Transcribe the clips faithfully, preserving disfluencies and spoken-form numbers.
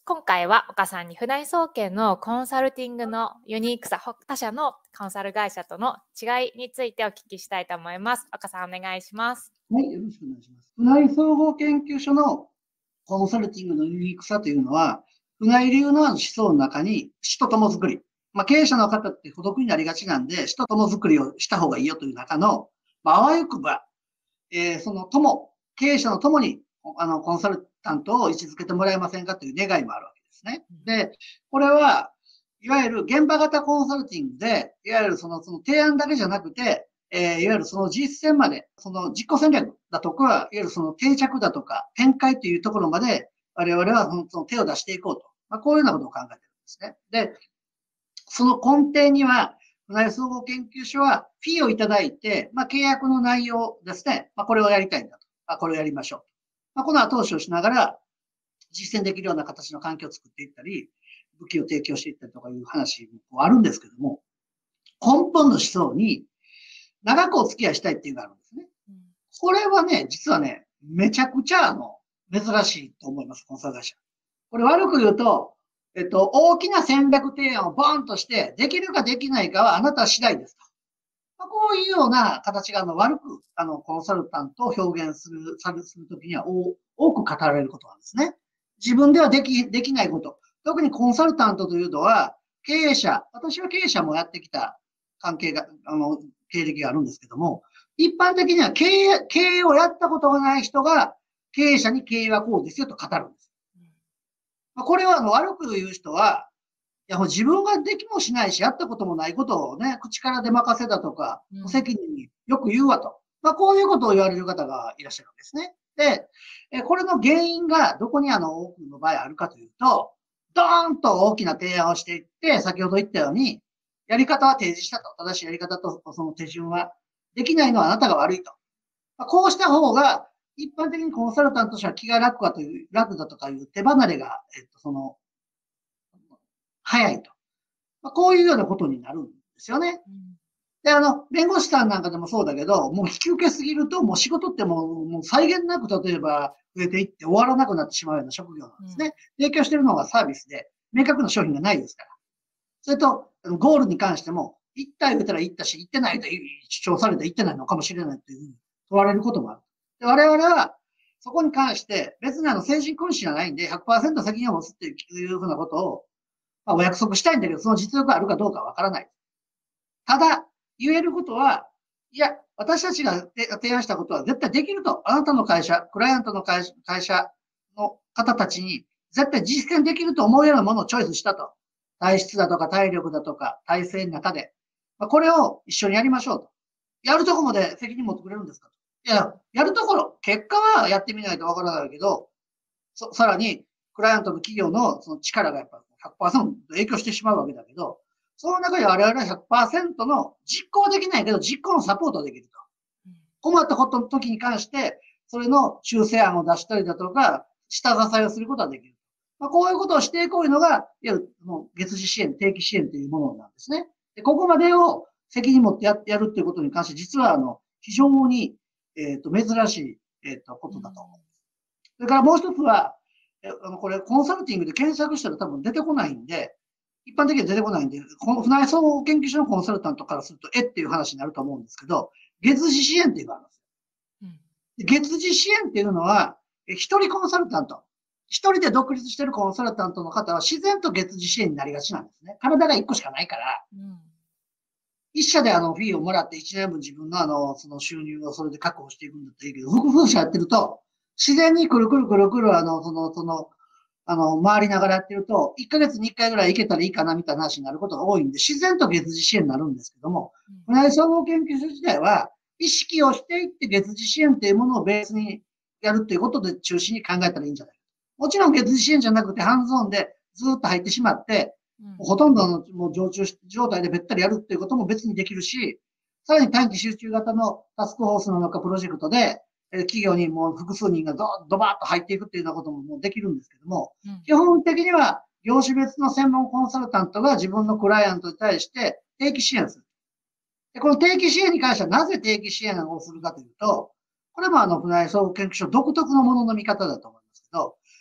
今回は岡さんに船井総研のコンサルティングのユニークさ、他社のコンサル会社との違いについてお聞きしたいと思います。岡さんお願いします。 はい、よろしくお願いします。船井総合研究所のコンサルティングのユニークさというのは、船井流の思想の中に人友づくり。まあ、経営者の方って孤独になりがちなんで、人友づくりをした方がいいよという中の、まあ、あわよくば、えー、その友、経営者の友に、あの、コンサルタントを位置づけてもらえませんかという願いもあるわけですね。で、これは、いわゆる現場型コンサルティングで、いわゆるその、その提案だけじゃなくて、えー、いわゆるその実践まで、その実行戦略だとか、いわゆるその定着だとか、展開というところまで、我々はその手を出していこうと。まあ、こういうようなことを考えてるんですね。で、その根底には、船井総合研究所は、フィーをいただいて、まあ、契約の内容ですね。まあ、これをやりたいんだと。まあ、これをやりましょう。まあ、この後押しをしながら、実践できるような形の環境を作っていったり、武器を提供していったりとかいう話もあるんですけども、根本の思想に、長くお付き合いしたいっていうのがあるんですね。これはね、実はね、めちゃくちゃあの、珍しいと思います、コンサル会社。これ悪く言うと、えっと、大きな戦略提案をボーンとして、できるかできないかはあなた次第ですと。まあ、こういうような形があの悪く、あの、コンサルタントを表現する、さる、するときには多く語られることなんですね。自分ではでき、できないこと。特にコンサルタントというのは、経営者、私は経営者もやってきた関係が、あの、経歴があるんですけども、一般的には経営、経営をやったことがない人が、経営者に経営はこうですよと語るんです。まあ、これはあの悪く言う人は、いや、もう自分ができもしないし、やったこともないことをね、口から出任せだとか、無責任によく言うわと。まあ、こういうことを言われる方がいらっしゃるんですね。で、これの原因がどこにあの多くの場合あるかというと、ドーンと大きな提案をしていって、先ほど言ったように、やり方は提示したと。正しいやり方とその手順はできないのはあなたが悪いと。まあ、こうした方が、一般的にコンサルタントとしては気が楽かという、楽だとかいう手離れが、えっと、その、早いと。まあ、こういうようなことになるんですよね。で、あの、弁護士さんなんかでもそうだけど、もう引き受けすぎると、もう仕事ってもう、もう際限なく、例えば増えていって終わらなくなってしまうような職業なんですね。うん、提供しているのがサービスで、明確な商品がないですから。それと、ゴールに関しても、行った言うたら行ったし、行ってないと主張されて行ってないのかもしれないというふうに問われることもある。で我々は、そこに関して、別にあの、精神君子じゃないんで、ひゃくパーセント 責任を持つっていうふうなことを、まあ、お約束したいんだけど、その実力があるかどうかわからない。ただ、言えることは、いや、私たちが提案したことは絶対できると。あなたの会社、クライアントの会社の方たちに絶対実現できると思うようなものをチョイスしたと。体質だとか体力だとか体制の中で。これを一緒にやりましょうと。やるとこまで責任持ってくれるんですかと。いや、やるところ、結果はやってみないとわからないけど、さらに、クライアントの企業のその力がやっぱ ひゃくパーセント 影響してしまうわけだけど、その中で我々は ひゃくパーセント の実行できないけど、実行のサポートできると。困ったことの時に関して、それの修正案を出したりだとか、下支えをすることができる。まあ、こういうことをしていこういうのが、いわゆる月次支援、定期支援というものなんですね。でここまでを責任持ってやってやるっていうことに関して、実はあの、非常に、えっと、珍しい、えっと、ことだと思います。それからもう一つは、あの、これ、コンサルティングで検索したら多分出てこないんで、一般的には出てこないんで、この船井総合研究所のコンサルタントからすると、えっていう話になると思うんですけど、月次支援っていうのがあるんですよ。うん、月次支援っていうのは、一人コンサルタント、一人で独立してるコンサルタントの方は自然と月次支援になりがちなんですね。体が一個しかないから、うん、一社であのフィーをもらって一年分自分のあの、その収入をそれで確保していくんだったらいいけど、複数社やってると、自然にくるくるくるくるあの、その、その、あの、回りながらやってると、いっかげつにいっかいぐらい行けたらいいかなみたいな話になることが多いんで、自然と月次支援になるんですけども、船井総合研究所自体は、意識をしていって月次支援っていうものをベースにやるっていうことで中心に考えたらいいんじゃないか。もちろん月次支援じゃなくてハンズオンでずっと入ってしまって、うん、ほとんどのもう常駐状態でべったりやるっていうことも別にできるし、さらに短期集中型のタスクフォースの中プロジェクトで、企業にもう複数人がドドバーッと入っていくっていうようなことももうできるんですけども、うん、基本的には業種別の専門コンサルタントが自分のクライアントに対して定期支援する。でこの定期支援に関してはなぜ定期支援をするかというと、これもあの、船井総合研究所独特のものの見方だと思いますけど、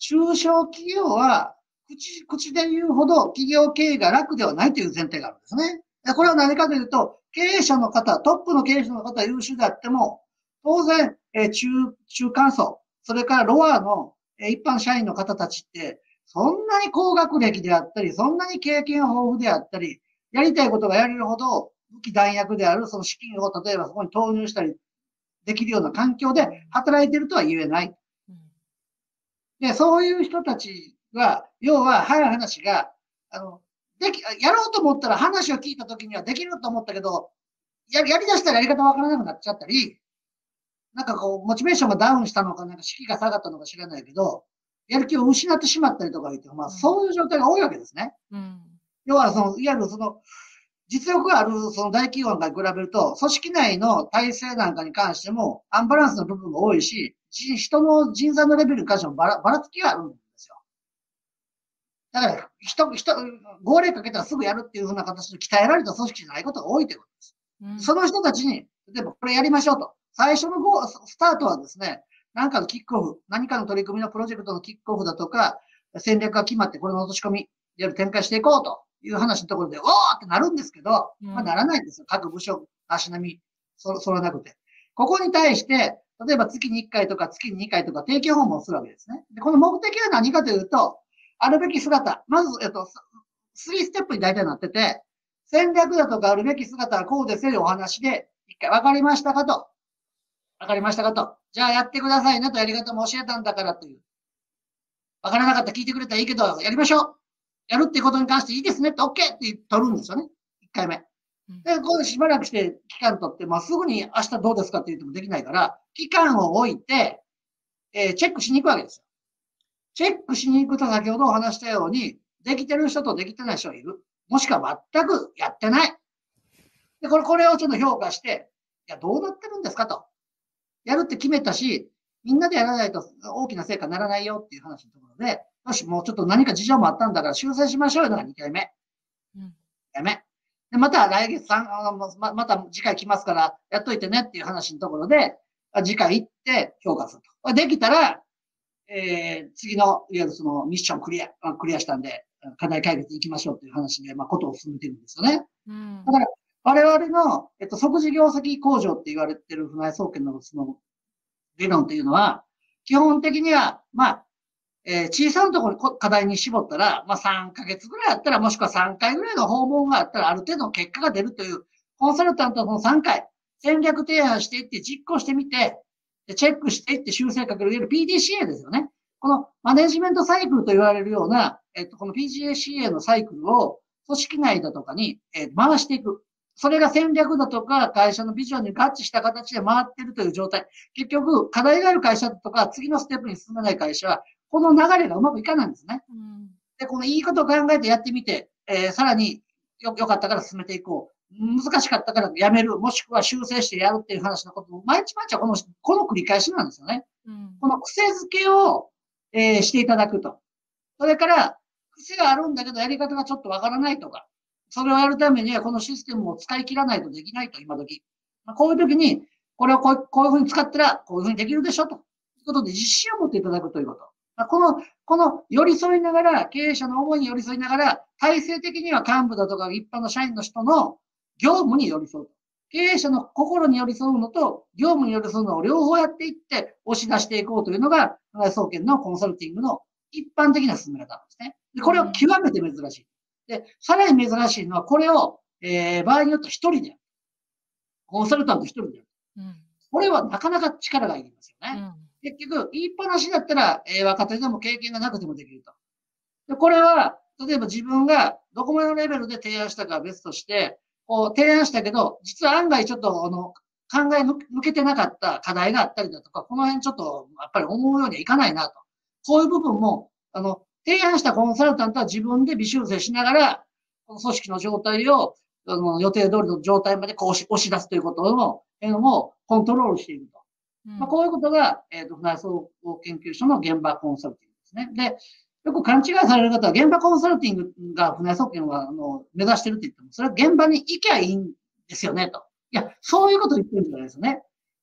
中小企業は、口、口で言うほど企業経営が楽ではないという前提があるんですね。でこれは何かというと、経営者の方、トップの経営者の方は優秀であっても、当然、えー、中、中間層、それからロアの、えー、一般社員の方たちって、そんなに高学歴であったり、そんなに経験豊富であったり、やりたいことがやれるほど、武器弾薬であるその資金を例えばそこに投入したりできるような環境で働いているとは言えない。で、そういう人たちは、要は、早い話が、あの、でき、やろうと思ったら話を聞いたときにはできると思ったけど、や、やり出したらやり方わからなくなっちゃったり、なんかこう、モチベーションがダウンしたのか、なんか士気が下がったのか知らないけど、やる気を失ってしまったりとか言って、まあ、そういう状態が多いわけですね。うん、要は、その、いわゆるその、実力があるその大企業なんかに比べると、組織内の体制なんかに関しても、アンバランスの部分が多いし、人の人材のレベルに関してもばら、ばらつきがあるんですよ。だから、人、人、号令かけたらすぐやるっていうふうな形で鍛えられた組織じゃないことが多いということです。うん、その人たちに、例えばこれやりましょうと。最初のゴー、スタートはですね、何かのキックオフ、何かの取り組みのプロジェクトのキックオフだとか、戦略が決まってこれの落とし込み、いわゆる展開していこうという話のところで、おーってなるんですけど、まあならないんですよ。各部署、足並み、そ、そらなくて。ここに対して、例えば月にいっかいとか月ににかいとか定期訪問をするわけですね。で、この目的は何かというと、あるべき姿。まず、えっと、さんステップに大体なってて、戦略だとかあるべき姿はこうですよお話で、一回分かりましたかと。分かりましたかと。じゃあやってくださいねとやり方も教えたんだからという。分からなかったら聞いてくれたらいいけど、やりましょう。やるっていうことに関していいですねって OK って取るんですよね。いっかいめ。で、これしばらくして期間取って、まあ、すぐに明日どうですかって言ってもできないから、期間を置いて、えー、チェックしに行くわけですよ。チェックしに行くと先ほどお話したように、できてる人とできてない人がいる。もしくは全くやってない。で、これ、これをちょっと評価して、いや、どうなってるんですかと。やるって決めたし、みんなでやらないと大きな成果にならないよっていう話のところで、よし、もうちょっと何か事情もあったんだから修正しましょうよのがにかいめ。うん。にかいめ。で、また来月さん、あのま、また次回来ますからやっといてねっていう話のところで、次回行って評価すると。できたら、えー、次の、いわゆるそのミッションクリア、クリアしたんで、課題解決行きましょうという話で、まあ、ことを進めてるんですよね。うん、だから、我々の、えっと、即時業績向上って言われてる船井総研のその理論っていうのは、基本的には、まあ、えー、小さなところに課題に絞ったら、まあ、さんかげつぐらいあったら、もしくはさんかいぐらいの訪問があったら、ある程度の結果が出るという、コンサルタントのさんかい、戦略提案していって、実行してみて、チェックしていって修正かける、いわゆる ピーディーシーエー ですよね。このマネジメントサイクルと言われるような、えっと、この ピーディーシーエー のサイクルを組織内だとかに、えー、回していく。それが戦略だとか会社のビジョンに合致した形で回っているという状態。結局、課題がある会社とか、次のステップに進めない会社は、この流れがうまくいかないんですね。うん、で、このいいことを考えてやってみて、えー、さらによ、よかったから進めていこう。難しかったからやめる、もしくは修正してやるっていう話のことを、毎日毎日はこの、この繰り返しなんですよね。うん、この癖づけを、えー、していただくと。それから、癖があるんだけどやり方がちょっとわからないとか、それをやるためにはこのシステムを使い切らないとできないと、今時。まあ、こういう時に、これをこうこういうふうに使ったら、こういうふうにできるでしょ、ということで自信を持っていただくということ。まあ、この、この寄り添いながら、経営者の思いに寄り添いながら、体制的には幹部だとか一般の社員の人の業務に寄り添う。経営者の心に寄り添うのと、業務に寄り添うのを両方やっていって、押し出していこうというのが、船井総研のコンサルティングの一般的な進め方なんですね。で、これを極めて珍しい。で、さらに珍しいのは、これを、えー、場合によって一人でやる。コンサルタント一人でやる。うん、これはなかなか力がいりますよね。うん、結局、言いっぱなしだったら、えー、若手でも経験がなくてもできると。で、これは、例えば自分がどこまでのレベルで提案したかは別として、こう提案したけど、実は案外ちょっと、あの、考え抜けてなかった課題があったりだとか、この辺ちょっと、やっぱり思うようにはいかないなと。こういう部分も、あの、提案したコンサルタントは自分で微修正しながら、この組織の状態を、あの、予定通りの状態までこう押し、押し出すということの、辺をコントロールしていると。うん、まあ、こういうことが、えっと、船井総合研究所の現場コンサルティングですね。で、よく勘違いされる方は、現場コンサルティングが船井総研は、あの、目指してるって言っても、それは現場に行きゃいいんですよね、と。いや、そういうこと言ってるんじゃないですよね。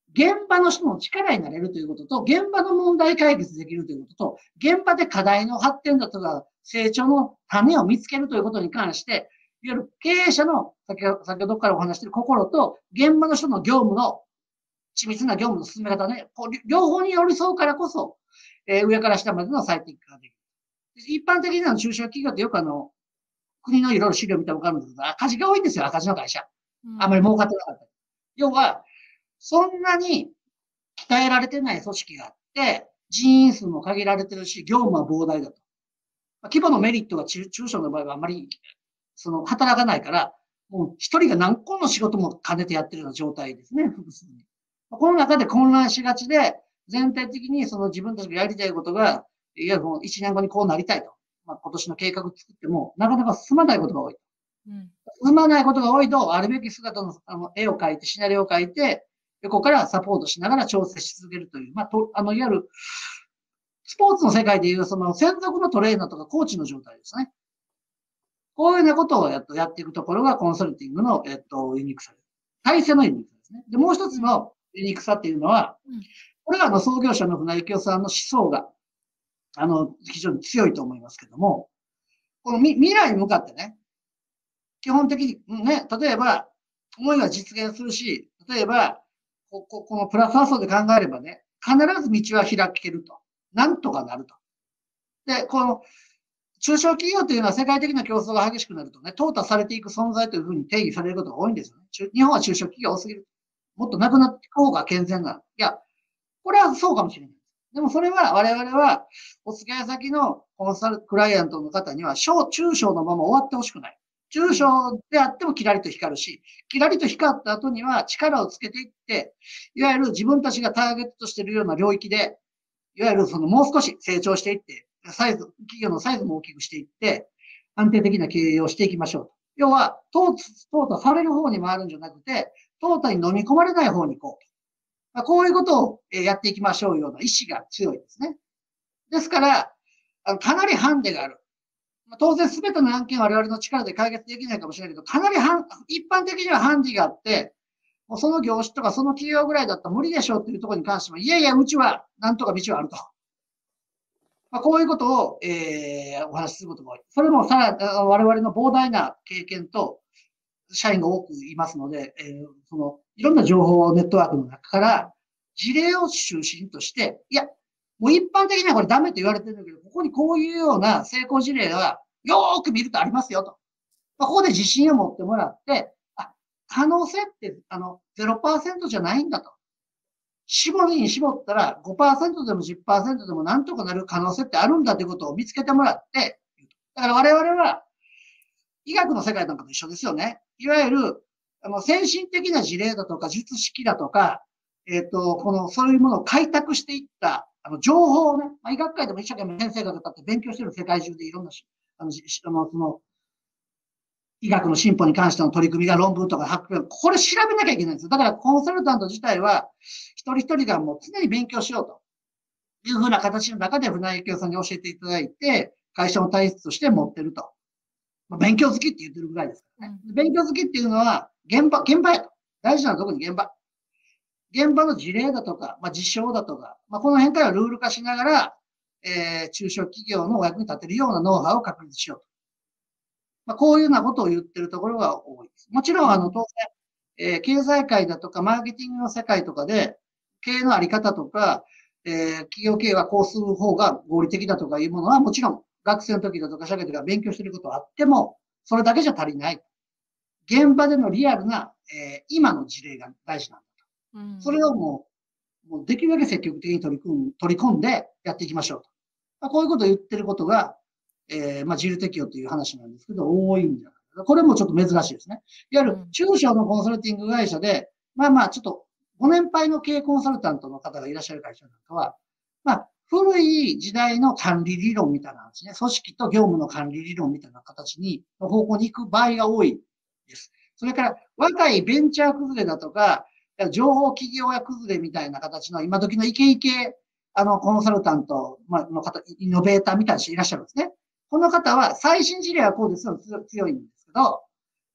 現場の人の力になれるということと、現場の問題解決できるということと、現場で課題の発展だとか、成長の種を見つけるということに関して、いわゆる経営者の、先ほど先ほどからお話している心と、現場の人の業務の、緻密な業務の進め方ね、こう両方に寄り添うからこそ、えー、上から下までの最適化ができる。一般的な中小企業ってよくあの、国のいろいろ資料見てもわかるんですけど、赤字が多いんですよ、赤字の会社。あまり儲かってなかった。要は、そんなに鍛えられてない組織があって、人員数も限られてるし、業務は膨大だと。規模のメリットが中中小の場合はあまり、その、働かないから、もう一人が何個の仕事も兼ねてやってるような状態ですね、複数に。この中で混乱しがちで、全体的にその自分たちがやりたいことが、いや、もう一年後にこうなりたいと。まあ、今年の計画作っても、なかなか進まないことが多い。うん、進まないことが多いと、あるべき姿のあの絵を描いて、シナリオを描いて、横からサポートしながら調整し続けるという、まあ、とあの、いわゆる、スポーツの世界でいう、その専属のトレーナーとかコーチの状態ですね。こういうようなことをやっとやっていくところがコンサルティングの、えっと、ユニークさです。体制のユニークさですね。で、もう一つのユニークさっていうのは、これがあの創業者の船井幸雄さんの思想が、あの、非常に強いと思いますけども、この未来に向かってね、基本的にね、例えば、思いは実現するし、例えば、こここのプラス発想で考えればね、必ず道は開けると。なんとかなると。で、この、中小企業というのは世界的な競争が激しくなるとね、淘汰されていく存在というふうに定義されることが多いんですよね。日本は中小企業多すぎる。もっとなくなっていく方が健全な。いや、これはそうかもしれない。でもそれは我々は、お付き合い先のコンサル、クライアントの方には、小、中小のまま終わってほしくない。中小であってもキラリと光るし、キラリと光った後には力をつけていって、いわゆる自分たちがターゲットとしているような領域で、いわゆるそのもう少し成長していって、サイズ、企業のサイズも大きくしていって、安定的な経営をしていきましょうと。要は、淘汰される方に回るんじゃなくて、淘汰に飲み込まれない方に行こうと。まあ、こういうことをやっていきましょうような意志が強いですね。ですから、かなりハンデがある。当然すべての案件は我々の力で解決できないかもしれないけど、かなりハン、一般的にはハンディがあって、もうその業種とかその企業ぐらいだったら無理でしょうっていうところに関しても、いやいや、うちはなんとか道はあると。まあ、こういうことを、えー、お話しすることが多い。それもさら、我々の膨大な経験と、社員が多くいますので、えー、その、いろんな情報ネットワークの中から、事例を中心として、いや、もう一般的にはこれダメと言われてるんだけど、ここにこういうような成功事例がよーく見るとありますよと。まあ、ここで自信を持ってもらって、あ、可能性ってあの ゼロパーセント じゃないんだと。絞りに絞ったら ごパーセント でも じゅっパーセント でもなんとかなる可能性ってあるんだということを見つけてもらって、だから我々は医学の世界なんかと一緒ですよね。いわゆるあの先進的な事例だとか術式だとか、えっと、このそういうものを開拓していったあの情報をね、まあ、医学界でも一生懸命先生方だって勉強してる世界中でいろんなし、あの、あのその医学の進歩に関しての取り組みが論文とか発表、これ調べなきゃいけないんですよ。だからコンサルタント自体は、一人一人がもう常に勉強しようというふうな形の中で船井幸雄さんに教えていただいて、会社の体質として持ってると。まあ、勉強好きって言ってるぐらいですからね。うん、勉強好きっていうのは、現場、現場やと。大事なのは特に現場。現場の事例だとか、まあ、実証だとか、まあ、この辺からルール化しながら、えー、中小企業のお役に立てるようなノウハウを確立しようと。まあ、こういうようなことを言ってるところが多いです。もちろん、あの、当然、えー、経済界だとか、マーケティングの世界とかで、経営のあり方とか、えー、企業経営はこうする方が合理的だとかいうものは、もちろん、学生の時だとか、社会とか勉強していることはあっても、それだけじゃ足りない。現場でのリアルな、えー、今の事例が大事なんだと。うん、それをもう、もうできるだけ積極的に取り組ん取り込んでやっていきましょうと。まあ、こういうことを言ってることが、えー、まあ、自由適用という話なんですけど、多いんじゃないかな。これもちょっと珍しいですね。いわゆる中小のコンサルティング会社で、まあまあ、ちょっとご年配の経営コンサルタントの方がいらっしゃる会社なんかは、まあ、古い時代の管理理論みたいな話ね、組織と業務の管理理論みたいな形に、の方向に行く場合が多いです。それから、若いベンチャー崩れだとか、情報企業や崩れみたいな形の今時のイケイケ、あの、コンサルタントの方、イノベーターみたいな人いらっしゃるんですね。この方は最新事例はこうですよ、強いんですけど、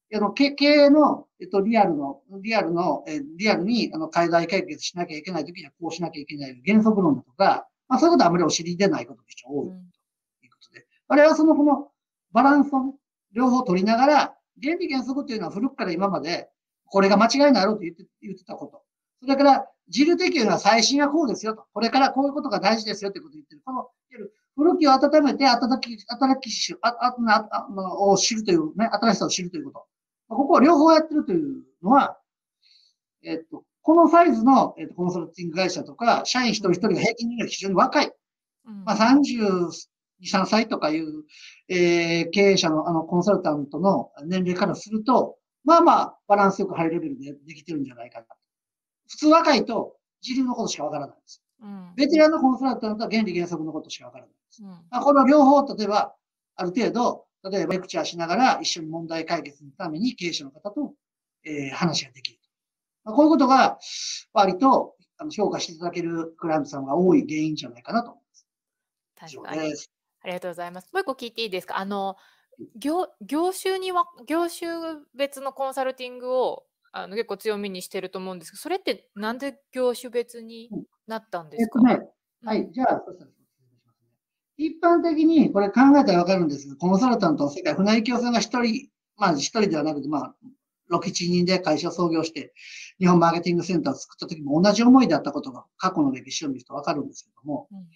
あの、経経営の、えっと、リアルの、リアルの、えリアルに、あの、課題解決しなきゃいけないときにはこうしなきゃいけない原則論だとか、まあ、そういうことはあまりお知りでないことが非常に多いということで、我々はその、このバランスを両方取りながら、原理原則っていうのは古くから今まで、これが間違いになろうと言って、言ってたこと。それから、自流適用は最新はこうですよと。これからこういうことが大事ですよってことを言ってる。この、古きを温めて、新き、新きし、あ、あ、あ、を知るというね、新しさを知るということ。ここを両方やってるというのは、えっと、このサイズの、えっと、コンサルティング会社とか、社員一人一人が平均年齢非常に若い。まあ、さんじゅうに、さんさいとかいう、えー、経営者の、あの、コンサルタントの年齢からすると、まあまあ、バランスよくハイレベルでできてるんじゃないかな。普通若いと、自流のことしかわからないんです。うん、ベテランのコンサルタントは原理原則のことしかわからないんです。うん、まあ、この両方、例えば、ある程度、例えばレクチャーしながら一緒に問題解決のために経営者の方と、えー、話ができる。まあ、こういうことが割とあの評価していただけるクライアントさんが多い原因じゃないかなと思います。 確かに。ありがとうございます。もう一個聞いていいですか？あの、業、業種には、業種別のコンサルティングをあの結構強みにしてると思うんですけど、それってなんで業種別になったんですか？ うん、えっとね、はい、じゃあ、そしたら一般的にこれ考えたらわかるんですけど、コンサルタントの世界、船井京さんが一人、まあ一人ではなくて、まあ、ろく、ななにんで会社を創業して、日本マーケティングセンターを作った時も同じ思いだったことが過去の歴史を見るとわかるんですけども、うん、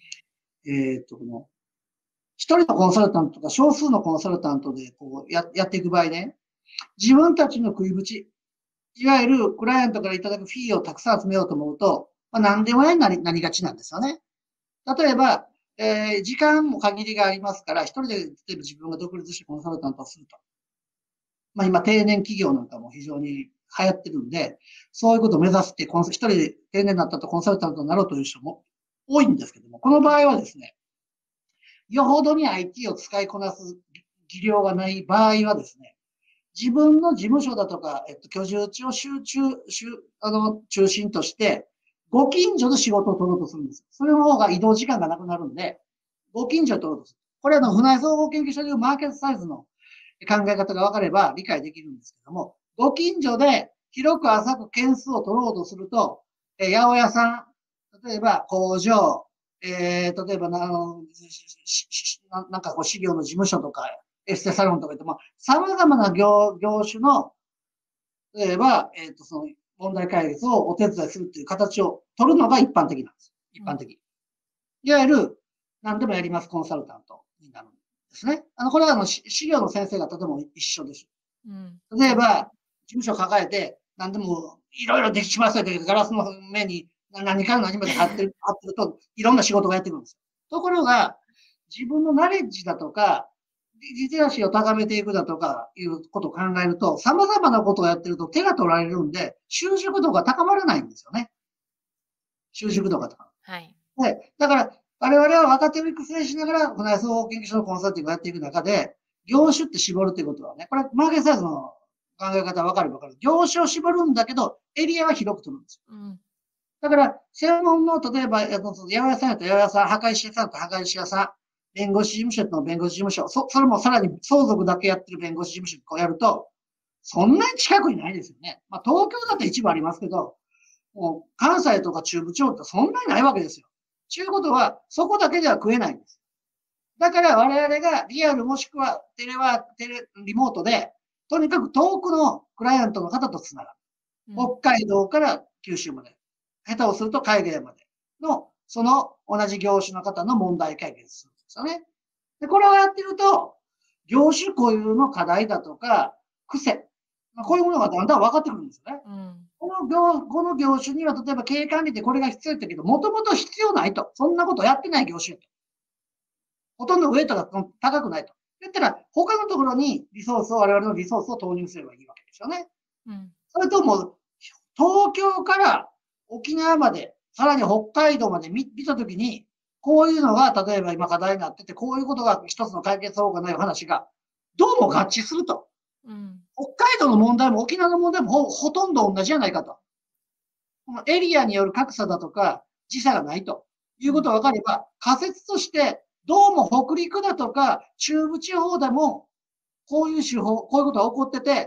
えっと、この、一人のコンサルタントとか少数のコンサルタントでこうややっていく場合ね、自分たちの食いぶち、いわゆるクライアントからいただくフィーをたくさん集めようと思うと、まあ、何でもやになりなりがちなんですよね。例えば、えー、時間も限りがありますから、一人で例えば自分が独立してコンサルタントをすると。まあ今、定年企業なんかも非常に流行ってるんで、そういうことを目指して、一人で定年になったとコンサルタントになろうという人も多いんですけども、この場合はですね、よほどに アイティー を使いこなす技量がない場合はですね、自分の事務所だとか、えっと、居住地を集中、集、あの、中心として、ご近所の仕事を取ろうとするんです。それの方が移動時間がなくなるんで、ご近所を取ろうとする。これはの、船井総合研究所でいうマーケットサイズの考え方が分かれば理解できるんですけども、ご近所で広く浅く件数を取ろうとすると、えー、八百屋さん、例えば工場、えー、例えばな、なんかこう、資料の事務所とか、エステサロンとか言って、まあ、様々な業、業種の、例えば、えっと、その、問題解決をお手伝いするっていう形を取るのが一般的なんです。一般的。いわゆる、何でもやりますコンサルタントになるんですね。あの、これはあの、資料の先生方でも一緒です。うん、例えば、事務所抱えて、何でも、いろいろできますよというガラスの目に何から何まで貼ってる、貼ってると、いろんな仕事がやってくるんですよ。ところが、自分のナレッジだとか、リテラシーを高めていくだとかいうことを考えると、様々なことをやってると手が取られるんで、習熟度が高まらないんですよね。習熟度が高まる。はい。で、だから、我々は若手を育成しながら、この総合研究所のコンサルティングをやっていく中で、業種って絞るということはね、これ、マーケットサイズの考え方分かれば分かる。業種を絞るんだけど、エリアは広く取るんですよ。うん、だから、専門の、例えば、八百屋さんやったら八百屋さん、墓石屋さんと墓石屋さん、弁護士事務所の弁護士事務所、そ、それもさらに相続だけやってる弁護士事務所をやると、そんなに近くにないですよね。まあ、東京だって一部ありますけど、もう関西とか中部地方ってそんなにないわけですよ。ちゅうことは、そこだけでは食えないんです。だから我々がリアルもしくはテレワーク、テレ、リモートで、とにかく遠くのクライアントの方とつながる。うん、北海道から九州まで。下手をすると海外までの、その同じ業種の方の問題解決するんですよね。で、これをやってると、業種固有の課題だとか、癖。こういうものがだんだん分かってくるんですよね。うん、この業、この業種には例えば経営管理でこれが必要だけど、もともと必要ないと。そんなことやってない業種と。ほとんどウェイトが高くないと。言ったら、他のところにリソースを、我々のリソースを投入すればいいわけですよね。うん、それとも、東京から沖縄まで、さらに北海道まで見、見たときに、こういうのが、例えば今課題になってて、こういうことが一つの解決法がない話が、どうも合致すると。うん、北海道の問題も沖縄の問題もほ、ほとんど同じじゃないかと。このエリアによる格差だとか、時差がないということが分かれば、仮説として、どうも北陸だとか、中部地方でも、こういう手法、こういうことが起こってて、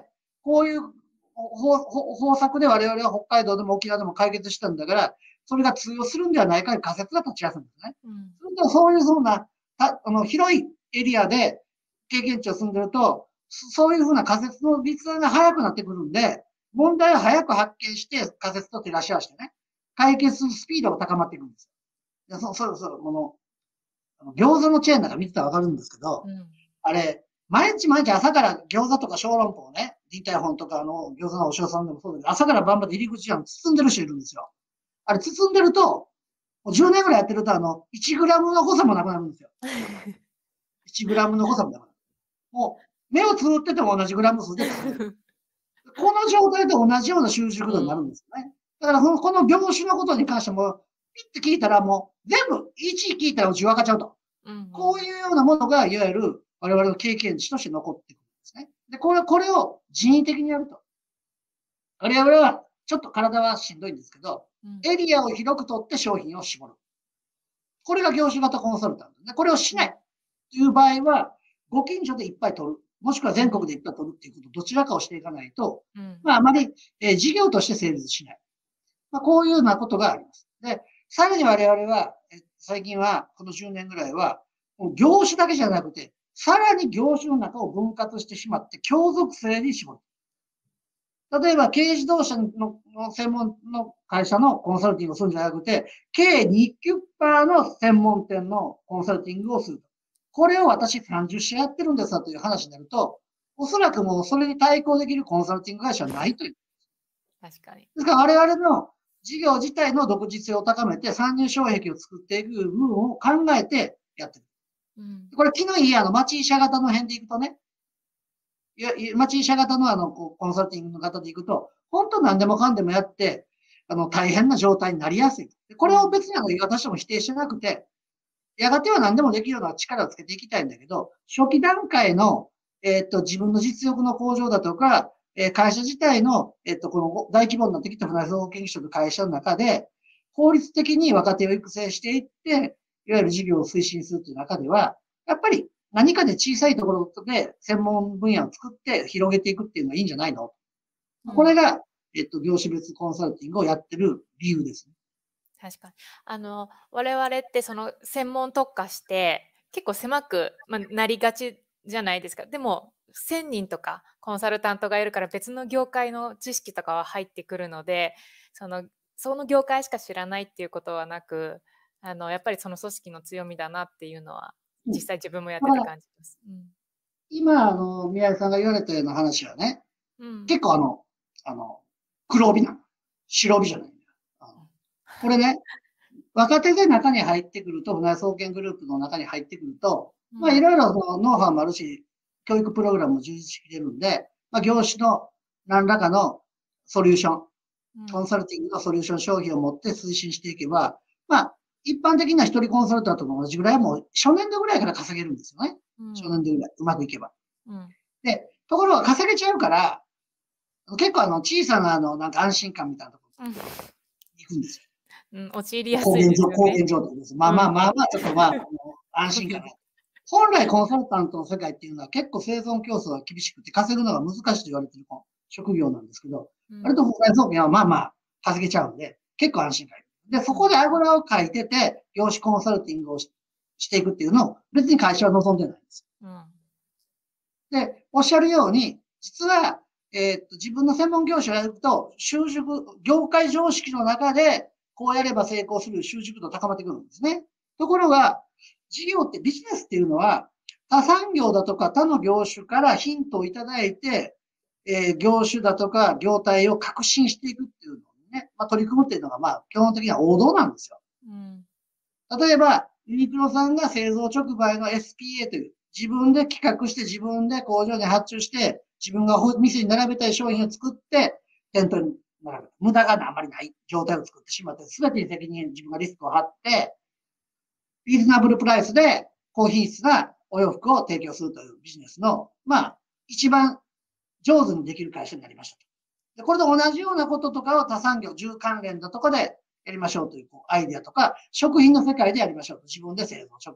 こういう方方策で我々は北海道でも沖縄でも解決したんだから、それが通用するんではないかという仮説が立ちやすいんですね。うん、そういうふうな、あの、広いエリアで経験値を積んでると、そういうふうな仮説の立案が早くなってくるんで、問題を早く発見して仮説と照らし合わせてね、解決するスピードが高まっていくんですよ。そうそうそう、この、餃子のチェーンなんか見てたらわかるんですけど、うん、あれ、毎日毎日朝から餃子とか小籠包ね、臨海本とかあの餃子のお塩さんでもそうだけど、朝から晩まで入り口は包んでる人いるんですよ。あれ包んでると、もうじゅうねんぐらいやってるとあの、いちグラムの誤差もなくなるんですよ。いちグラムの誤差もなくなる。もう、目をつぶってても同じグラム数で包んでる。この状態で同じような習熟度になるんですよね。だからこの業種のことに関しても、ピッて聞いたらもう全部いち聞いたらうち分かっちゃうと。うんうん、こういうようなものがいわゆる我々の経験値として残ってくるんですね。で、これ、これを人為的にやると。我々はちょっと体はしんどいんですけど、うん、エリアを広く取って商品を絞る。これが業種型コンサルタントで、ね、これをしないという場合は、ご近所でいっぱい取る。もしくは全国でいっぱい取るっていうこと、どちらかをしていかないと、うん、まあ、あまり、えー、事業として成立しない。まあ、こういうようなことがあります。で、さらに我々は、え最近は、このじゅうねんぐらいは、もう業種だけじゃなくて、さらに業種の中を分割してしまって、共属性に絞る。例えば、軽自動車の専門の会社のコンサルティングをするんじゃなくて、計にじゅっパーセントの専門店のコンサルティングをすると。これを私さんじゅっ社やってるんですという話になると、おそらくもうそれに対抗できるコンサルティング会社はないという。 確かに。 ですから我々の事業自体の独自性を高めて参入障壁を作っていく部分を考えてやってる。うん、これ、昨日いいあの、町医者型の辺でいくとね、いや、町医者型のあの、コンサルティングの方でいくと、本当何でもかんでもやって、あの、大変な状態になりやすい。これを別にあの、私も否定してなくて、やがては何でもできるような力をつけていきたいんだけど、初期段階の、えっと、自分の実力の向上だとか、えー、会社自体の、えっと、この大規模になってきた船総合研究所の会社の中で、効率的に若手を育成していって、いわゆる事業を推進するという中では、やっぱり何かで小さいところで専門分野を作って広げていくっていうのはいいんじゃないの、うん、これが、えっと、業種別コンサルティングをやってる理由ですね。 確かに。あの、我々ってその専門特化して結構狭く、まあ、なりがちじゃないですか。でもせんにんとかコンサルタントがいるから別の業界の知識とかは入ってくるので、その、その業界しか知らないっていうことはなく、あの、やっぱりその組織の強みだなっていうのは実際自分もやってて感じます。うん、 今、あの、宮井さんが言われたような話はね、うん、結構あの、あの、黒帯なの。白帯じゃないんだよ。これね、若手で中に入ってくると、船総研グループの中に入ってくると、うん、まあいろいろそのノウハウもあるし、教育プログラムも充実してるんで、まあ業種の何らかのソリューション、うん、コンサルティングのソリューション商品を持って推進していけば、まあ一般的な一人コンサルタントと同じぐらいもう初年度ぐらいから稼げるんですよね。うん、初年度ぐらい、うまくいけば。うん、で、ところが稼げちゃうから、結構あの小さなあのなんか安心感みたいなところに行くんですよ。 うん、陥りやすいですよね。 高原状態です。まあまあまあまあ、ちょっとまあ、安心感が。本来コンサルタントの世界っていうのは結構生存競争が厳しくて稼ぐのが難しいと言われている職業なんですけど、うん、割と船総研はまあまあ稼げちゃうんで、結構安心感。で、そこであぐらをかいてて、業種コンサルティングを し, していくっていうのを別に会社は望んでないんです。うん、で、おっしゃるように、実は、えー、っと、自分の専門業種をやると、習熟、業界常識の中で、こうやれば成功する習熟度高まってくるんですね。ところが、事業ってビジネスっていうのは、他産業だとか他の業種からヒントをいただいて、えー、業種だとか業態を革新していくっていうのをね、まあ、取り組むっていうのが、まあ、基本的には王道なんですよ。うん、例えば、ユニクロさんが製造直売の エスピーエー という、自分で企画して自分で工場に発注して、自分が店に並べたい商品を作って、店頭に並べる。無駄があまりない状態を作ってしまって、すべてに責任、自分がリスクを張って、リーズナブルプライスで高品質なお洋服を提供するというビジネスの、まあ、一番上手にできる会社になりましたと。で、これと同じようなこととかを他産業、重関連だとかでやりましょうというこうアイディアとか、食品の世界でやりましょうと。自分で製造、直売。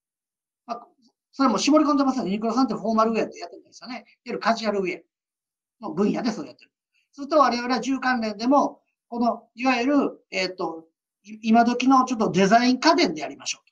まあ、それも絞り込んでますよね。ユニクロさんってフォーマルウェアってやってるんですよね。いわゆるカジュアルウェア。 の分野でそうやってる。すると我々は住関連でも、この、いわゆる、えっと、今時のちょっとデザイン家電でやりましょ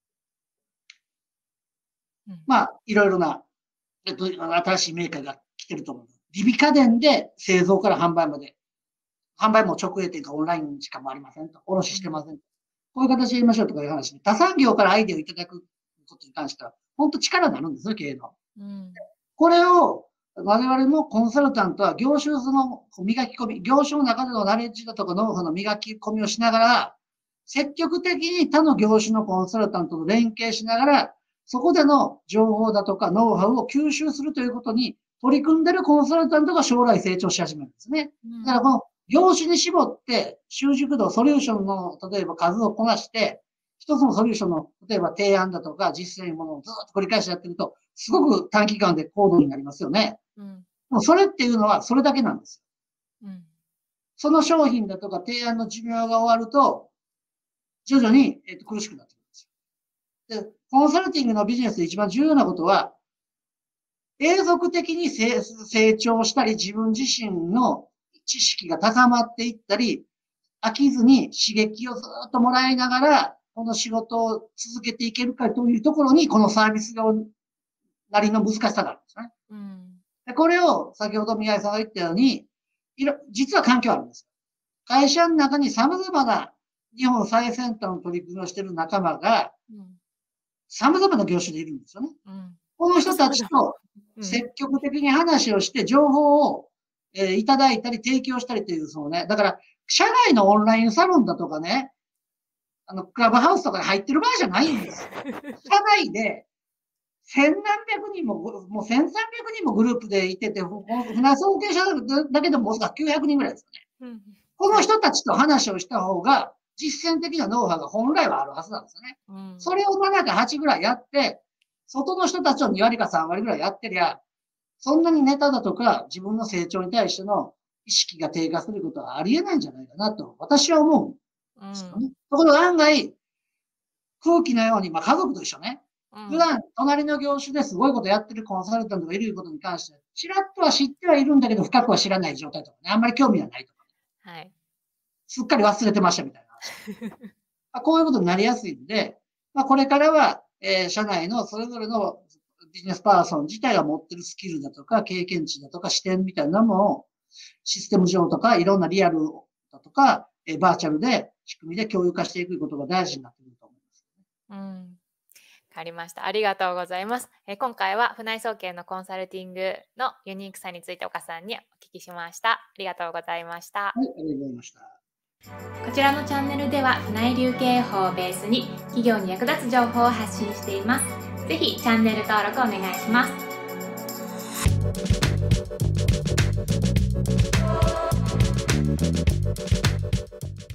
うと。うん、まあ、いろいろな、えっと、新しいメーカーが来てると思う。ビビ家電で製造から販売まで。販売も直営店かオンラインしかもありませんと。卸してませんと。うん、こういう形でやりましょうとかいう話で、他産業からアイデアをいただくことに関しては、本当力になるんですよ、経営の。うん、これを、我々もコンサルタントは業種その磨き込み、業種の中でのナレッジだとかノウハウの磨き込みをしながら、積極的に他の業種のコンサルタントと連携しながら、そこでの情報だとかノウハウを吸収するということに取り組んでいるコンサルタントが将来成長し始めるんですね。だからこの業種に絞って習熟度、ソリューションの例えば数をこなして、一つのソリューションの例えば提案だとか実践のものをずっと繰り返しやってると、すごく短期間で高度になりますよね。うん、もうそれっていうのはそれだけなんですよ。うん、その商品だとか提案の寿命が終わると、徐々に、えー、と苦しくなってくるんですよ。で、コンサルティングのビジネスで一番重要なことは、永続的に成長したり、自分自身の知識が高まっていったり、飽きずに刺激をずっともらいながら、この仕事を続けていけるかというところに、このサービス業なりの難しさがあるんですね。うん、でこれを先ほど宮井さんが言ったように、実は環境あるんです。会社の中に様々な日本最先端の取り組みをしている仲間が、様々な業種でいるんですよね。うん、この人たちと積極的に話をして、情報を、えー、いただいたり提供したりという、そのね、だから、社外のオンラインサロンだとかね、あの、クラブハウスとかに入ってる場合じゃないんです。社内で、千何百人も、もう千三百人もグループでいてて、船送継者だけでもきゅうひゃくにんぐらいですよね。うん、この人たちと話をした方が、実践的なノウハウが本来はあるはずなんですよね。うん、それをななかはちぐらいやって、外の人たちをにわりかさんわりぐらいやってりゃ、そんなにネタだとか自分の成長に対しての意識が低下することはありえないんじゃないかなと、私は思うんですよね。うん、ところが案外、空気のように、まあ家族と一緒ね。うん、普段、隣の業種ですごいことやってるコンサルタントがいることに関して、ちらっとは知ってはいるんだけど、深くは知らない状態とかね、あんまり興味はないとか、ね。はい。すっかり忘れてましたみたいな話。こういうことになりやすいんで、まあこれからは、えー、社内のそれぞれのビジネスパーソン自体が持ってるスキルだとか、経験値だとか、視点みたいなのも、システム上とか、いろんなリアルだとか、えー、バーチャルで、仕組みで共有化していくことが大事になってくると思います。 うん。わかりました。ありがとうございます。えー、今回は船井総研のコンサルティングのユニークさについて岡さんにお聞きしました。ありがとうございました。 はい、ありがとうございました。 こちらのチャンネルでは船井流経営法をベースに企業に役立つ情報を発信しています。ぜひチャンネル登録お願いします。